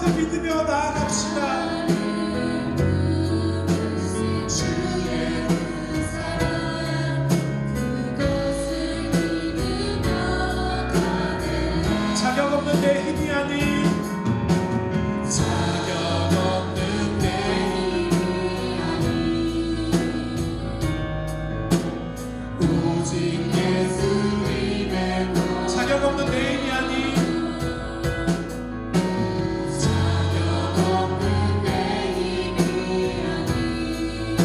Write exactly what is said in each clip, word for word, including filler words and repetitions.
그것을 믿으며 나아갑시다. 자격 없는 내 힘이 아닌 자격 없는 내 힘이 아닌 오직 예수님의 것 자격 없는 내 힘이 아닌 자격 없는 내 힘이 아닌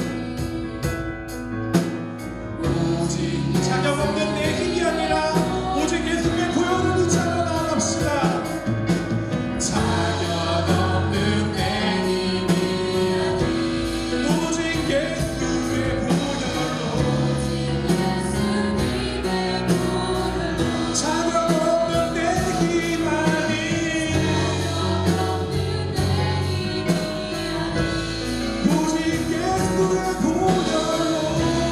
오직 자격 없는 내 힘이 아니라 오직 예수님의 보혈을 붙잡아 나아갑시다. 자격 없는 내 힘이 아닌 오직 예수의 보혈로 자격 없는 내 힘 아닌 오직 예수의 보혈로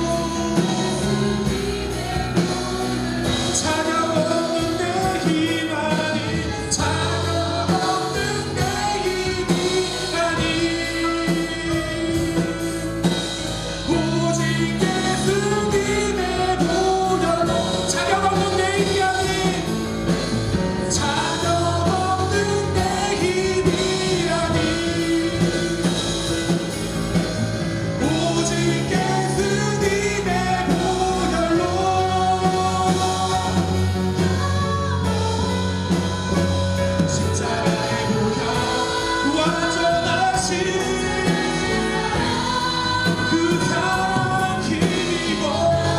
자격 없는 내 힘 아닌 자격 없는 내 힘이 아닌 오직 예수님의 보혈로 자격 없는 내 힘이 아닌 자격 없는 내 힘이 아닌 오직 예수님의 보혈로 십자가의 보혈 완전하신 그 사랑 힘입어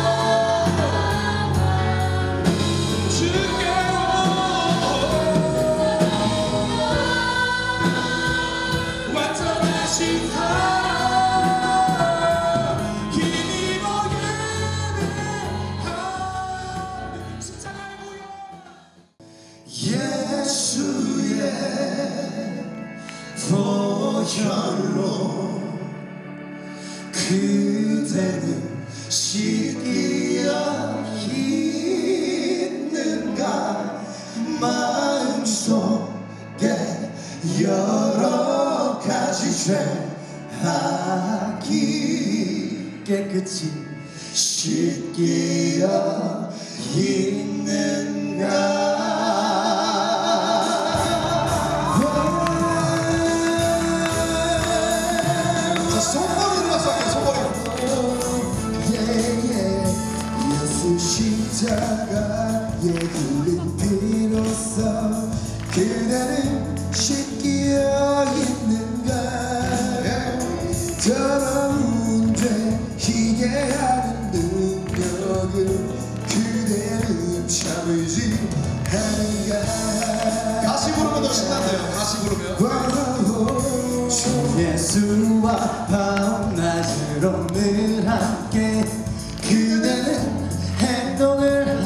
주께로 완전하신 사랑 힘입어 예배하는 십자가의 보혈 예수의 보혈로 그대는 시기야 있는가 마음속에 여러 가지 죄악이 깨끗이 씻기어 있는가 손머리 들어서 할게요. 손머리 예수 십자가에 굴린 피로써 그대는 씻기어 있는가 더러운 죄 희게 하는 능력을 그대는 참으지 않은가 다시 부르면 더 신난대요. 다시 부르면 예수와 밤낮으로 늘 함께 그대는 행동을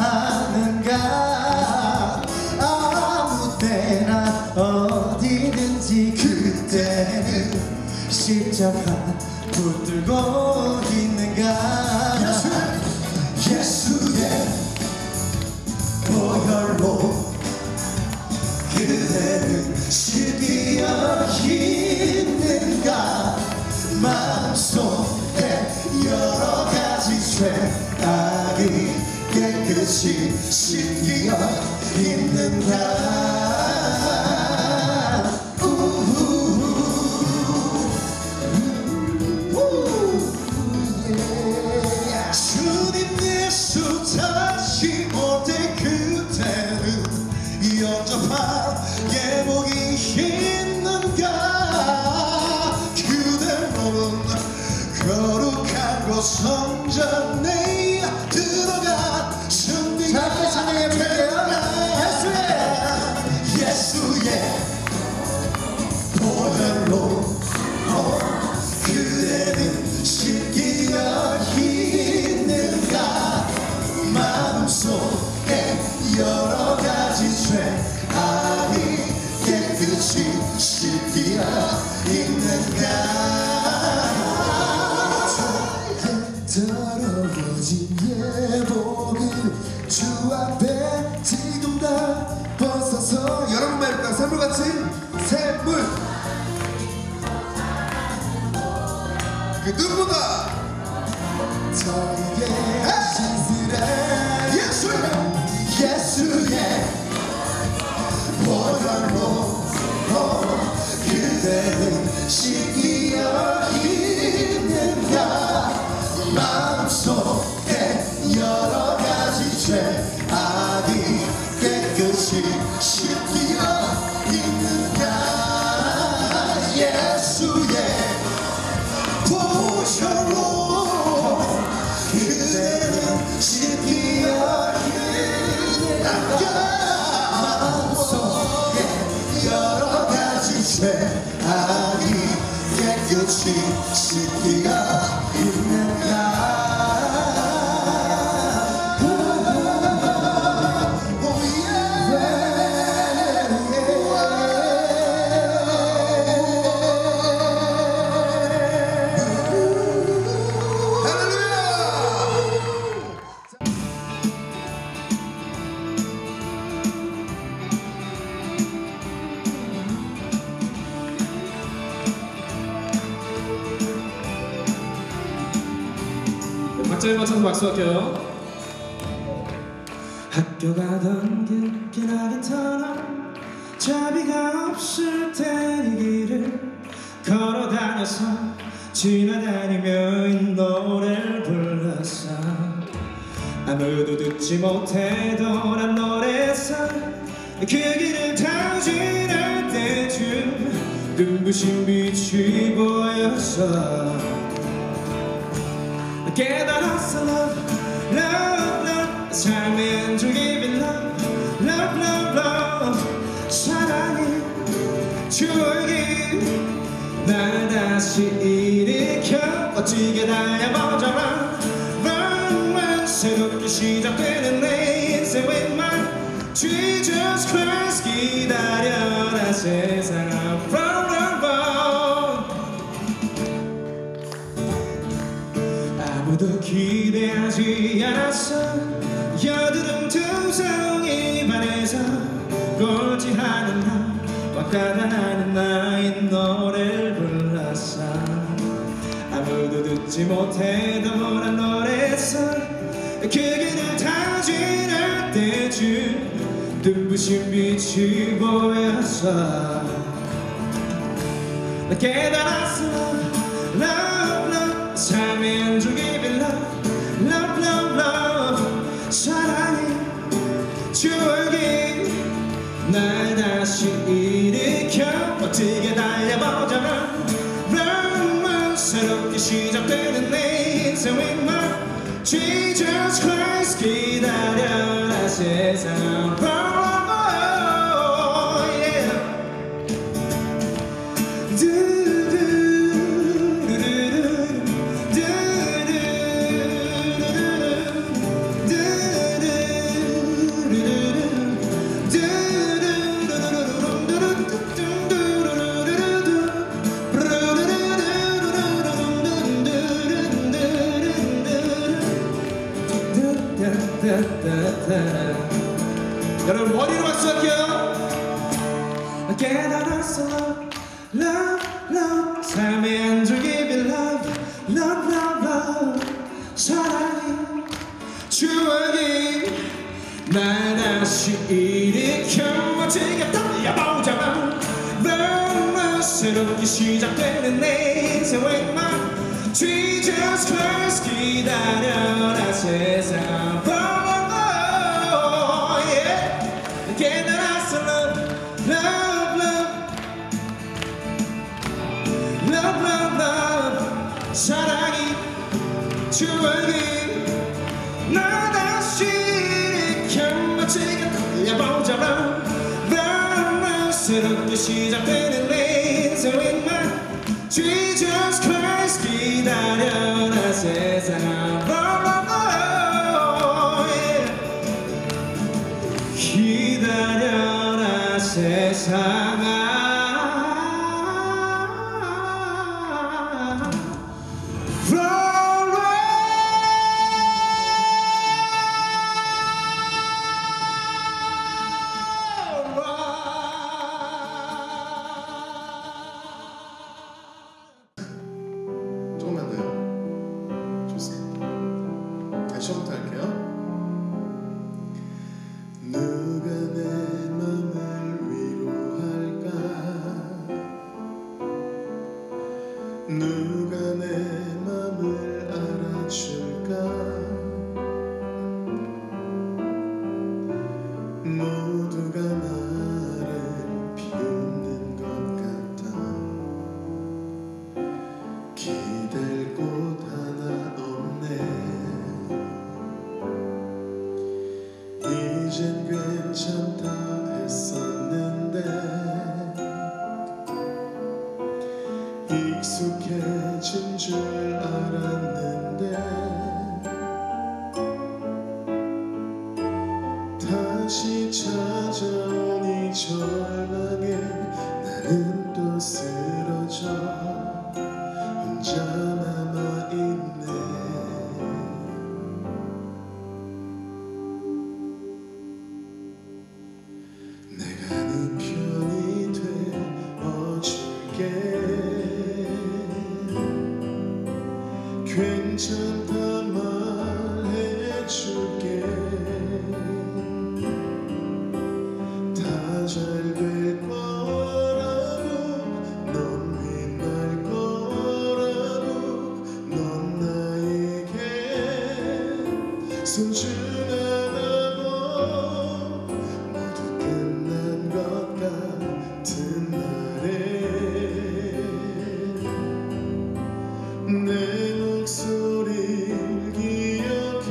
하는가 아무 때나 어디든지 그대는 십자가 붙들고 있는가 예수, 예수의 보혈로 그대는 씻기어 있는가 마음속에 여러 가지 죄악이 깨끗이 씻기어 있는가 주님 예수 다시 올 때 그대는 영접할 예복이 있는가 그대로는 거룩한 곳 성전에 들어가 승리가 예수의 예수의 보혈로 그대는 씻기어 있는가 마음속에 여러 가지 죄악이 깨끗이 씻기어 있는가 더러워진 예복을 주 앞에 지금 다 벗어서 여러분 말과 샘물같이 샘물 누구보다 저에게 신실한 예수의 예수의 보혈로 그대를 씻기어 있는가 마음속에 여러 가지 죄 악이 깨끗이 씻기어 있는가 예수의 보혈로 그대를 씻기어 있는가 마음속에 여러 가지 죄 악이 깨끗이 씻기어 있는가 박자에 맞춰서 박수할게요. 학교 가던 길 기나긴 터널 자비가 없을 땐 이 길을 걸어다녀서 지나다니며 이 노래를 불렀어. 아무도 듣지 못해도 난 노래했어. 그 길을 타고 지날 때쯤 눈부신 빛이 보였어. 깨달았어 love, love, love 삶의 한쪽이 love, love, love, love 사랑의 추억이 날 다시 일으켜 멋지게 달려보자마 run, run 새롭게 시작되는 내 인생의 말 Jesus Christ 기다려라 세상아 run, run, run 아무도 기대하지 않았어. 여드름 두성이 반에서 꼴찌하는 나 왔다가 나는 나의 노래를 불렀어. 아무도 듣지 못해도 난 노래했어. 그 길을 다 지날 때쯤 눈부신 빛이 보였어. 나 깨달았어 love, love 삶의 한쪽이 love, love, love, love 사랑의 추억이 날 다시 일으켜 멋지게 달려보자마 run, run 새롭게 시작되는 내 인생의 말 Jesus Christ 기다려라 세상 oh, yeah. 여러분 머리로 박수할게요. 깨달았어 love, love 삶의 한 줄기 love, love, love, love 사랑의 추억이 날 다시 일으켜 멋지게 달려보자마 run, run 새롭게 시작되는 내 인생의 말 Jesus Christ 기다려라 세상 깨달았어 love, love, love love, love, love 사랑이 추억이 나 다시 일으켜 멋지게 달려보자마 run, run 새롭게 시작되는 내 인생의 말 Jesus Christ 기다려라 세상아 기다려라 세상아 조금만 더요. 누가 내 맘을 알아줄까? 모두가 나를 비웃는 것 같아. 기댈 곳 하나 없네. 이젠 괜찮다 했었는데 익숙해진 줄 알았는데 다시 찾아오니 절망에 나는 또 쓰러져 혼자 남아있네. 내가 네 편이 되어줄게. 괜찮다 말해줄게. 다 잘 될 거라고 넌 믿을 거라고 넌 나에게 소중하다고 모두 끝난 것 같은 날에 내 목소리를 기억해.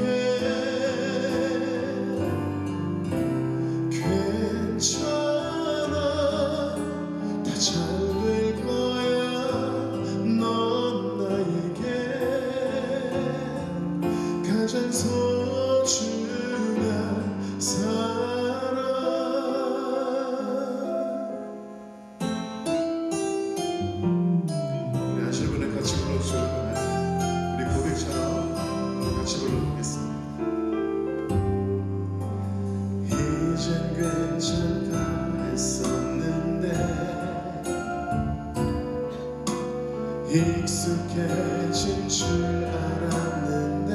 괜찮아 다 잘 될 거야. 넌 나에게 가장 소중한 사람. 우리 하실 분을 같이 불러주셔도 우리 고백처럼 같이 불러보겠습니다. 이젠 괜찮다 했었는데 익숙해진 줄 알았는데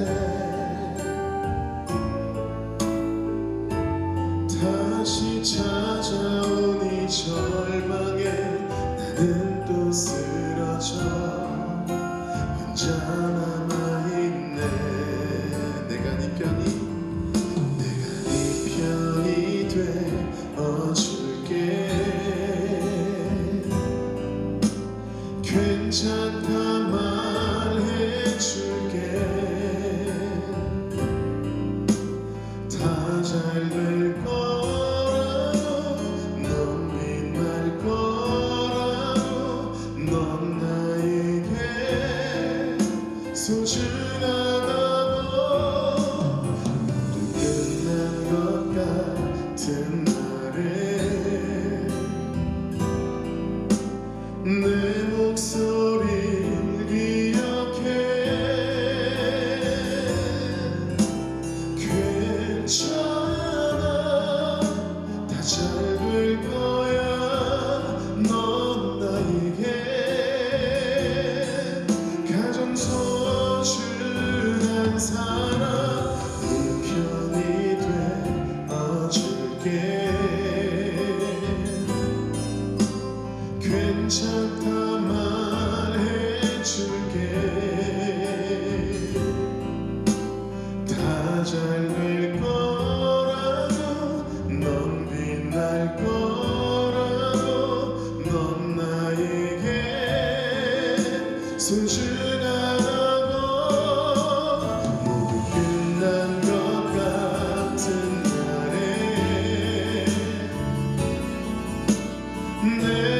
다시 찾아오니 절망에 나는 또 쓰러져 혼자 남아있네. 내가 네 편이 내가 네 편이 되어줄게. 괜찮다 말해줄게. 다 잘 될 거라고 넌 믿을 거라고 넌 나에게 소중하다고 모두 끝난 것 같은 날에 내 목소리를 기억해. 괜찮아 다 잘 될 거야. 넌 나에게 가장 소중한 사람. 네 편이 되어줄게. 괜찮다 말해줄게. 다 잘 될 거라고 넌 빛날 거라고 넌 나에게 소중하다고 모두 끝난 것 같은 날에 내